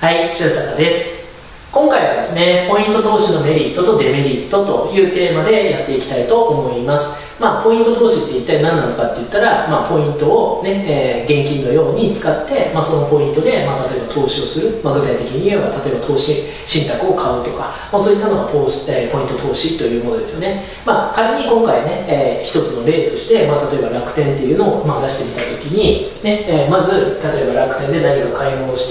はい、白坂です。今回はですね、ポイント投資のメリットとデメリットというテーマでやっていきたいと思います。ポイント投資って一体何なのかって言ったら、ポイントを、ね現金のように使って、そのポイントで、例えば投資をする、具体的に言えば例えば投資信託を買うとか、そういったのがポイント投資というものですよね。仮に今回ね、一つの例として、例えば楽天っていうのを、出してみたときに、まず例えば楽天で何か買い物をして、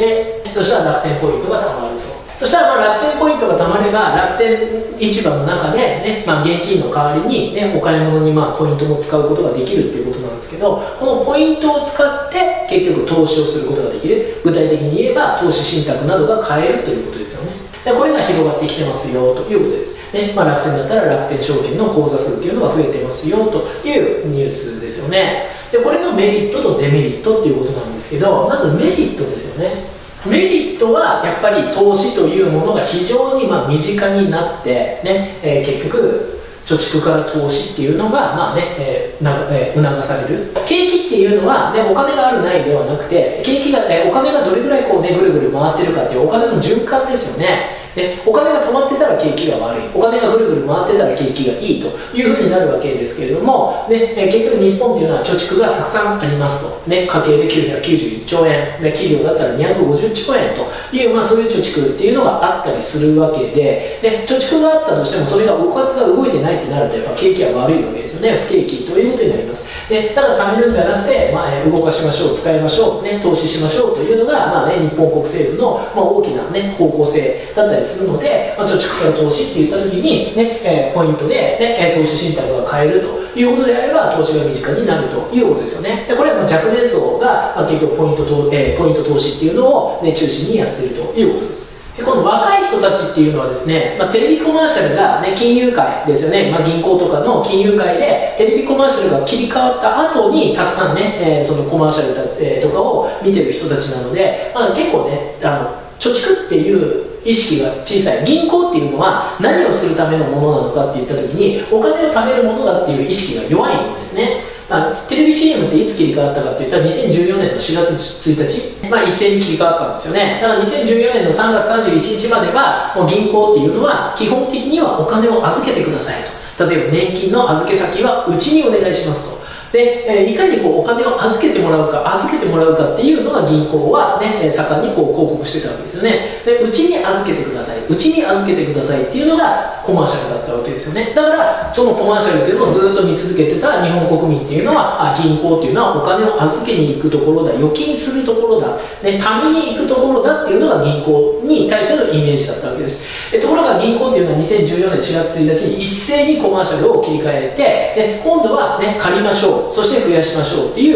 そしたら楽天ポイントが貯まると。そしたら楽天ポイントが貯まれば楽天市場の中で、ね現金の代わりに、お買い物にポイントも使うことができるっていうことなんですけど、このポイントを使って結局投資をすることができる。具体的に言えば投資信託などが買えるということですよね。でこれが広がってきてますよということです、ね楽天だったら楽天証券の口座数っていうのが増えてますよというニュースですよね。でこれのメリットとデメリットっていうことなんですけど、まずメリットですよね。メリットはやっぱり投資というものが非常に身近になって、結局貯蓄から投資っていうのが、促される。景気っていうのは、お金があるないではなくて、景気が、お金がどれぐらいぐるぐる回ってるかっていうお金の循環ですよね。お金が止まってたら景気が悪い、お金がぐるぐる回ってたら景気がいいというふうになるわけですけれども、結局日本っていうのは貯蓄がたくさんありますと、家計で991兆円、企業だったら250兆円という、そういう貯蓄っていうのがあったりするわけで、貯蓄があったとしてもそれがお金が動いてないってなるとやっぱ景気は悪いわけですよね。不景気ということになります。ただ貯めるんじゃなくて、動かしましょう、使いましょう、投資しましょうというのが、日本国政府の、大きな、方向性だったりするので、貯蓄から投資って言った時に、ポイントで、投資信託が買えるということであれば投資が身近になるということですよね。これは若年層が、結局ポイント投資っていうのを、中心にやっているということです。この若い人たちっていうのはですね、テレビコマーシャルが、金融界ですよね、銀行とかの金融界でテレビコマーシャルが切り替わった後にたくさんね、そのコマーシャルとかを見てる人たちなので、結構ね貯蓄っていう意識が小さい。銀行っていうのは何をするためのものなのかっていった時にお金を貯めるものだっていう意識が弱いんですね。テレビ CM っていつ切り替わったかっていったら2014年の4月1日、一斉に切り替わったんですよね。だから2014年の3月31日まではもう銀行っていうのは基本的にはお金を預けてくださいと。例えば年金の預け先はうちにお願いしますと。でいかにお金を預けてもらうかっていうのが銀行は、盛んに広告してたわけですよね。でうちに預けてください、うちに預けてくださいっていうのがコマーシャルだったわけですよね。だからそのコマーシャルっていうのをずっと見続けてた日本国民っていうのは、銀行っていうのはお金を預けに行くところだ、預金するところだ、貯めに行くところだっていうのが銀行に対してのイメージだったわけです。ところが銀行っていうのは2014年4月1日に一斉にコマーシャルを切り替えて、今度は、借りましょう、そして増やしましょうっていう、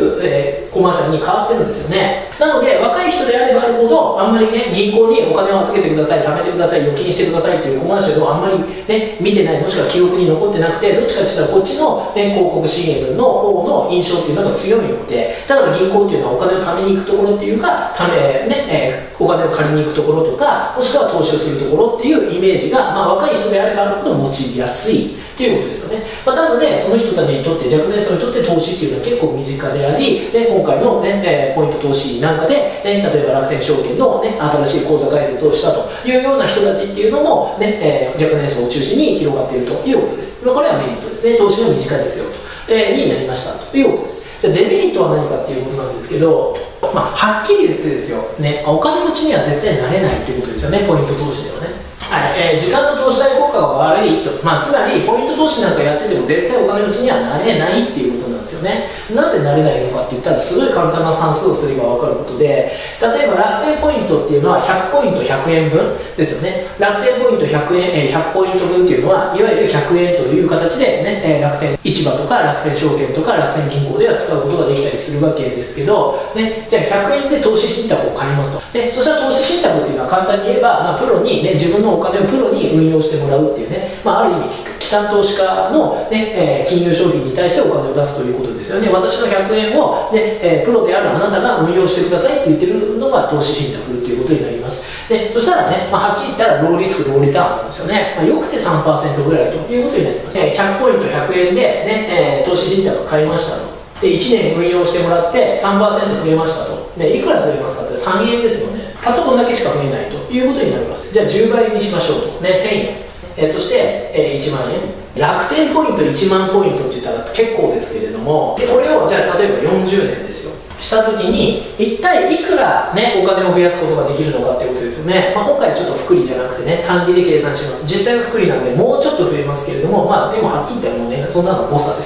コマーシャルに変わってるんですよね。なので若い人であればあるほどあんまりね、銀行にお金を預けてください、貯めてください、預金してくださいっていうコマーシャルをあんまりね見てない、もしくは記憶に残ってなくて、どっちかって言ったらこっちの、広告 CM の方の印象っていうのが強いので、だから銀行っていうのはお金を貯めに行くところっていうか、お金を借りに行くところとか、もしくは投資をするところっていうイメージが、若い人であればあるほど持ちやすいということですよね。なのでその人たちにとって、若年層にとって投資っていうのは結構身近であり、今回の、ポイント投資なんかで、例えば楽天証券の、新しい口座開設をしたというような人たちっていうのも、若年層を中心に広がっているということです。これはメリットですね。投資が身近ですよと、になりましたということです。じゃあデメリットは何かっていうことなんですけど、はっきり言ってですよ、お金持ちには絶対なれないということですよね、ポイント投資ではね。時間の投資代効果が悪いと、つまりポイント投資なんかやってても絶対お金持ちにはなれないっていうことなんですよね。なぜなれないのかって言ったら、すごい簡単な算数をすれば分かることで、例えば楽天ポイントっていうのは100ポイント100円分ですよね。楽天ポイント100ポイント分っていうのは、いわゆる100円という形で、楽天市場とか楽天証券とか楽天銀行では使うことができたりするわけですけど、じゃあ100円で投資信託を買いますと。そしたら投資信託っていうのは簡単に言えば、プロに、自分のお金をプロに運用してもらうっていうね、ある意味機関投資家の、金融商品に対してお金を出すということですよね。私の100円を、プロであるあなたが運用してくださいって言ってるのが投資信託っていうことになります。そしたらね、はっきり言ったらローリスクローリターンなんですよね。よくて 3% ぐらいということになります。100ポイント100円で、投資信託買いましたと。1年運用してもらって 3% 増えましたと。いくら増えますかって3円ですよね。 たったこんだけしか増えないということになります。じゃあ10倍にしましょうと、ね、1000円、そして、1万円。楽天ポイント1万ポイントって言ったら結構ですけれども、これをじゃあ例えば40年ですよした時に一体いくら、ね、お金を増やすことができるのかっていうことですよね。今回ちょっと複利じゃなくてね、単利で計算します。実際は複利なんでもうちょっと増えますけれども、でもはっきり言ったらもうね、そんなの誤差です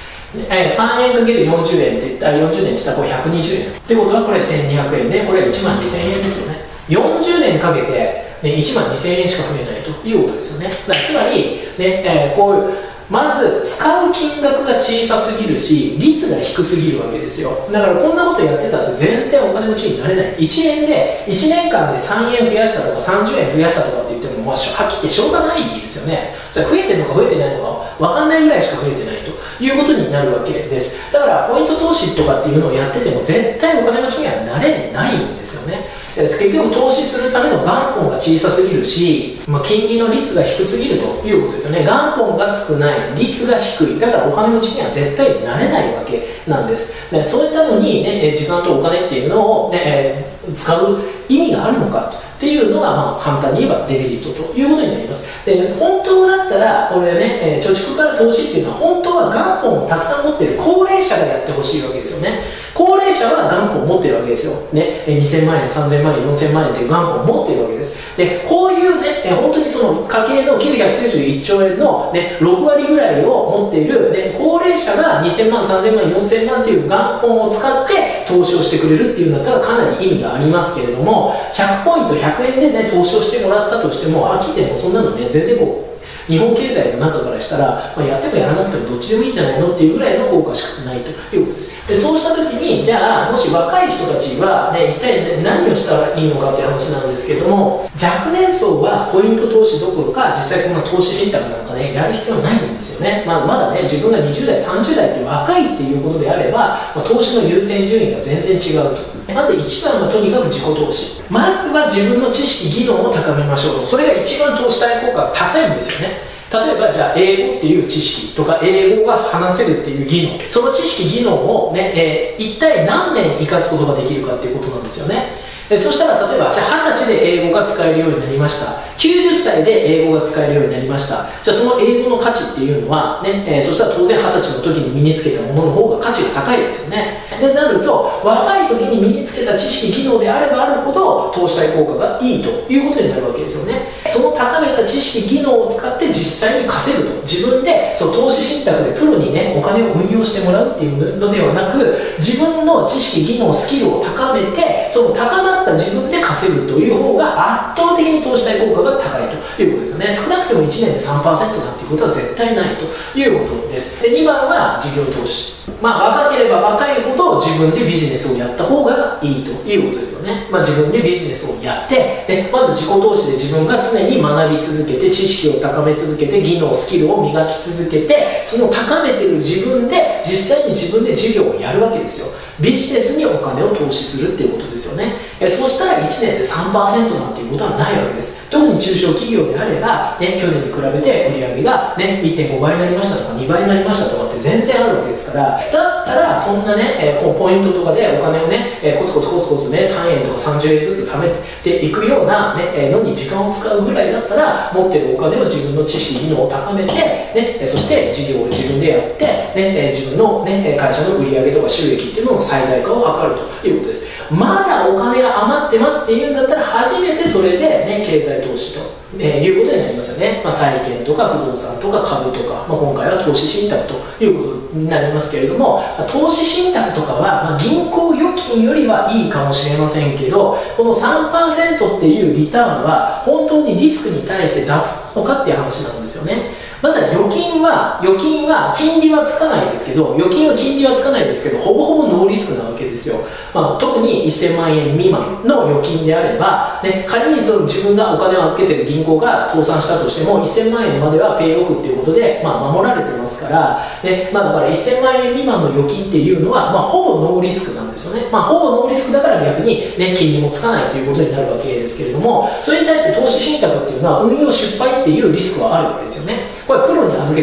。3円かける40円って言ったら40年したらこれ120円ってことはこれ1200円で、これは1万2000円ですよね。40年かけて1万2000円しか増えないということですよね。だからつまり、ねこういうまず使う金額が小さすぎるし率が低すぎるわけですよ。だからこんなことやってたって全然お金持ちになれない。1円で1年間で3円増やしたとか30円増やしたとかって言っても、はっきり言ってしょうがないですよね。それ増えてるのか増えてないのか分かんないぐらいしか増えてないということになるわけです。だからポイント投資とかっていうのをやってても絶対お金持ちにはなれないんですよね。結局投資するための元本が小さすぎるし、金利の率が低すぎるということですよね。元本が少ない、率が低い、だからお金持ちには絶対なれないわけなんです。そういったのに、ね、時間とお金っていうのを、ね、使う意味があるのかっていうのが、簡単に言えばデメリットということになります。で本当だったらこれね、貯蓄から投資っていうのは本当は元本をたくさん持っている高齢者がやってほしいわけですよね。高齢者は元本を持っているわけですよ、ね、2000万円3000万円4000万円という元本を持っているわけです。でこういうね、本当にその家計の991兆円の、ね、6割ぐらいを持っている、ね、高齢者が2000万3000万4000万という元本を使って投資をしてくれるっていうんだったらかなり意味がありますけれども、100ポイント100円で、ね、投資をしてもらったとしても飽きてもそんなのね全然日本経済の中からしたら、やってもやらなくてもどっちでもいいんじゃないのっていうぐらいの効果しかないということです。でそうした時にじゃあもし若い人たちは、ね、一体何をしたらいいのかっていう話なんですけども、若年層はポイント投資どころか実際こんな投資信託なんかねやる必要ないんですよね。まだね自分が20代30代って若いっていうことであれば、投資の優先順位が全然違うと。まず一番はとにかく自己投資。まずは自分の知識技能を高めましょう。それが一番投資対効果が高いんですよね。例えばじゃあ英語っていう知識とか英語が話せるっていう技能、その知識技能を、ね一体何年生かすことができるかっていうことなんですよね。そしたら例えばじゃあ20歳で英語が使えるようになりました、90歳で英語が使えるようになりました。じゃあその英語の価値っていうのは、ねそしたら当然20歳の時に身につけたものの方が価値が高いですよね。でなると若い時に身につけた知識技能であればあるほど投資対効果がいいということになるわけですよね。その高めた知識技能を使って実際に稼ぐと、自分でそう投資信託でプロにねお金を運用してもらうっていうのではなく、自分の知識技能スキルを高めてその高まった自分で稼ぐという方が圧倒的に投資対効果が高いということですよね。少なくても1年で 3% なんていうことは絶対ないということです。で2番は事業投資。若ければ若いほど自分でビジネスをやった方がいいということですよね。自分でビジネスをやってまず自己投資で自分が常に学び続けて知識を高め続けて技能スキルを磨き続けて、その高めてる自分で実際に自分で事業をやるわけですよ。ビジネスにお金を投資するっていうことですよね。そしたら1年で 3% なんていうことはないわけです。特に中小企業であれば、去年に比べて売上が、1.5 倍になりましたとか2倍になりましたとかって全然あるわけですから、だったらそんなね、ポイントとかでお金をね、コツコツね3円とか30円ずつ貯めていくような、のに時間を使うぐらいだったら、持ってるお金を自分の知識技能を高めて、そして事業を自分でやって、自分の、会社の売上とか収益っていうのを最大化を図るということです。まだお金が余ってますっていうんだったら初めてそれで、経済投資と、いうことになりますよね。債券とか不動産とか株とか、今回は投資信託ということになりますけれども、投資信託とかは、銀行預金よりはいいかもしれませんけど、この 3% っていうリターンは本当にリスクに対して妥当かっていう話なんですよね。まだ預金は金利はつかないですけど、預金は金利はつかないですけど、ほぼほぼノーリスクなわけですよ。特に1000万円未満の預金であれば、仮にその自分がお金を預けている銀行が倒産したとしても1000万円まではペイオフっていうことで、守られてますから、だから1000万円未満の預金っていうのは、ほぼノーリスクなんですよね。ほぼノーリスクだから逆に、金利もつかないということになるわけですけれども、それに対して投資信託っていうのは運用失敗っていうリスクはあるわけですよね。これプロに預けてるわけで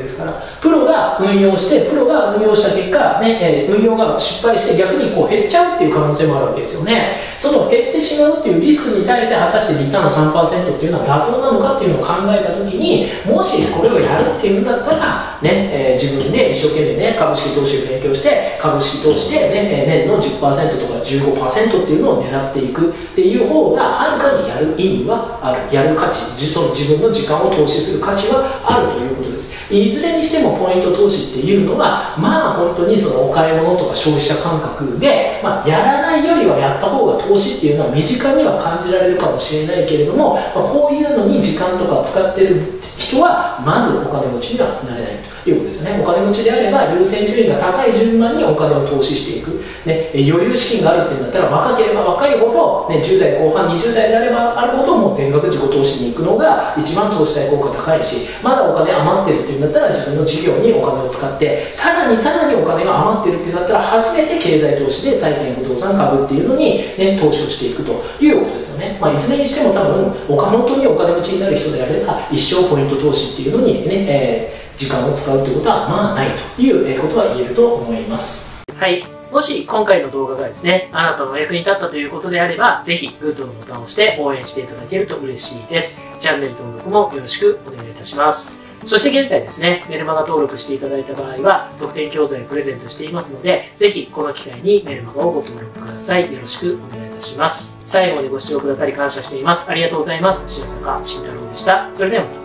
ですから、プロが運用して、プロが運用した結果、ね、運用が失敗して逆にこう減っちゃうっていう可能性もあるわけですよね。その減ってしまうっていうリスクに対して果たしてリターン 3% っていうのは妥当なのかっていうのを考えたときに、もしこれをやるっていうんだったら、ね、自分で一生懸命ね、株式投資を勉強して、株式投資で、ね、年の 10% とか 15% っていうのを狙っていくっていう方が、はるかにやる意味はある。やる価値、その自分の時間を投資する価値はあるということです。いずれにしてもポイント投資っていうのは、まあ本当にそのお買い物とか消費者感覚で、やらないよりはやった方が投資っていうのは身近には感じられるかもしれないけれども、こういうのに時間とか使ってる人はまずお金持ちにはなれないということですね。お金持ちであれば優先順位が高い順番にお金を投資していく、ね、余裕資金があるっていうんだったら若ければ若いほど、ね、10代後半20代であればあるほどもう全額自己投資に行くのが一番投資対効果高いし、まだお金余ってるっていうんだったら自分の事業にお金を使ってさらにお金が余ってるっていうんだったら初めて経済投資で債券不動産株っていうのに、ね、投資をしていくということですよね。いずれにしても多分本当にお金持ちになる人であれば一生ポイント投資っていうのにね、時間を使うということはまあないということは言えると思います。はい。もし今回の動画がですね、あなたのお役に立ったということであれば、ぜひグッドのボタンを押して応援していただけると嬉しいです。チャンネル登録もよろしくお願いいたします。そして現在ですね、メルマガ登録していただいた場合は、特典教材をプレゼントしていますので、ぜひこの機会にメルマガをご登録ください。よろしくお願いいたします。最後までご視聴くださり感謝しています。ありがとうございます。白坂慎太郎でした。それではまた。